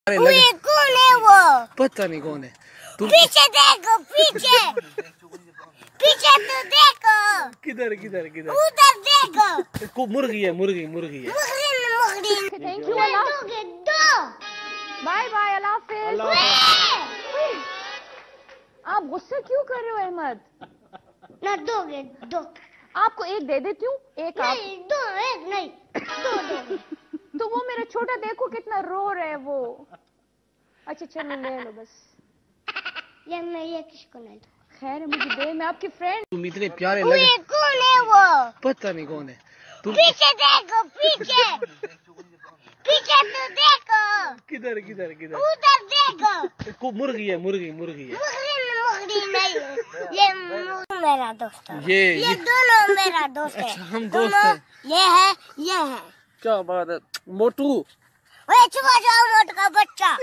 ये कौन है वो? पता नहीं कौन है। पीछे देखो, पीछे पीछे तो देखो। किधर किधर किधर? उधर देखो। मुर्गी है, मुर्गी मुर्गी है। थैंक यू, अल्लाह। बाय बाय, अल्लाह हाफिज। आप गुस्से क्यों कर रहे हो अहमद? ना दोगे दो। आपको एक दे देती हूँ, एक आप। नहीं दो, एक नहीं दो। तो वो मेरा छोटा देखो कितना रो रहा है वो। अच्छा चलो ले लो बस। ये मैं ये किसको नहीं दूँ? खैर है, मुझे दे, मैं आपकी फ्रेंड। तुम इतने प्यारे लगे। ये कौन है वो? पता नहीं कौन है। पीछे देखो, पीछे पीछे तो देखो। किधर किधर किधर? उधर देखो। मुर्गी है, मुर्गी मुर्गी है। मुर्गी नहीं है, ये मेरा दोस्त है। ये दोनों मेरा दोस्त है। अच्छा, हम दोस्त हैं। ये है, ये है। क्या बात है मोटू। ओए छुपा जाओ मोट का बच्चा।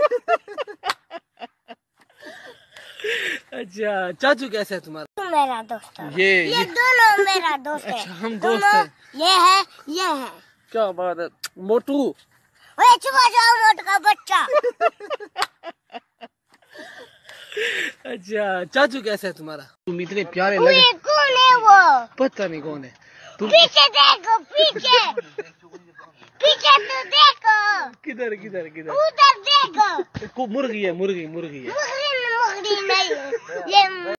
अच्छा चाचू कैसे है तुम्हारा? तू मेरा दोस्त है। ये दोनों मेरा दोस्त है। अच्छा, हम दोस्त हैं। ये है, ये है। क्या बात है मोटू। ओए छुपा जाओ मोट का बच्चा। अच्छा चाचू कैसे है तुम्हारा? तुम इतने प्यारे ये लगे। कौन है वो? पता नहीं कौन है। पीछे देखो, पीछे पीछे तो देखो। किधर किधर किधर? उधर देखो। मुर्गी है, मुर्गी मुर्गी है। मुर्गी नहीं है, ये